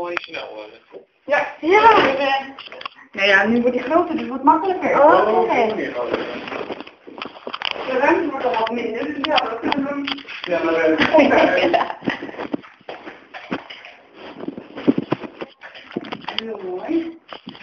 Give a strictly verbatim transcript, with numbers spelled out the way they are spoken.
allemaal niet snel worden. Ja. Ja. Nou ja, nu wordt die groter, dus het wordt makkelijker. Oh, Oh, oké. nog meer groter. De ruimte wordt al wat minder, dus ja, dat kunnen we hem. Ja, maar eh, Heel mooi.